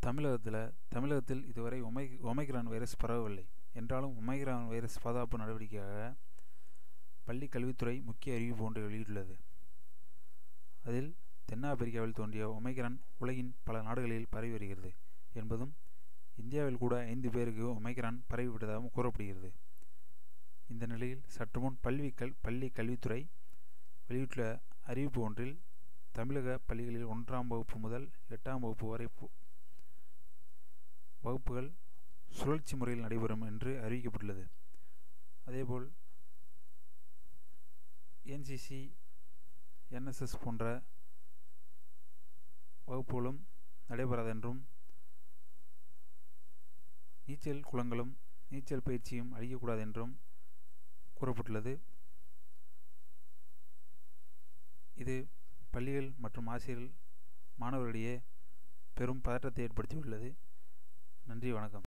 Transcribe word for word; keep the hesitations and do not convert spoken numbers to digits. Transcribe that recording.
தமிழகத்தில் தமிழகத்தில் இதுவரை ஒமை ஒமைக்ரான் வைரஸ் பரவவில்லை என்றாலும் ஒமைக்ரான் வைரஸ் பாதுகாப்பு நடவடிக்கையாக பள்ளி கல்வித்துறை முக்கிய அறிவிப்பு ஒன்றை வெளியிட்டுள்ளது. அதில் தென்னாப்பிரிக்காவில் தோன்றிய ஒமைக்ரான் உலகின் பல நாடுகளில் பரவி வருகிறது என்பதும் இந்தியாவில் கூட ஐந்து பேருக்கு ஒமைக்ரான் பரவிவிட்டதாகவும் கூறப்படுகிறது. இந்த நிலையில் சற்று முன் பள்ளி கல் பள்ளி கல்வித்துறை வெளியிட்டுள்ள அறிவிப்பு ஒன்றில் தமிழக பள்ளிகளில் ஒன்றாம் வகுப்பு முதல் எட்டாம் வகுப்பு வரை வகுப்புகள் சுழற்சி முறையில் நடைபெறும் என்று அறிவிக்கப்பட்டுள்ளது. அதேபோல் என்சிசி, என்எஸ்எஸ் போன்ற வகுப்புகளும் நடைபெறாதென்றும் நீச்சல் குளங்களும் நீச்சல் பயிற்சியும் அளிக்கக்கூடாது என்றும் கூறப்பட்டுள்ளது. இது பள்ளிகள் மற்றும் ஆசிரியர்கள் மாணவர்களிடையே பெரும் பதற்றத்தை ஏற்படுத்தியுள்ளது. நன்றி, வணக்கம்.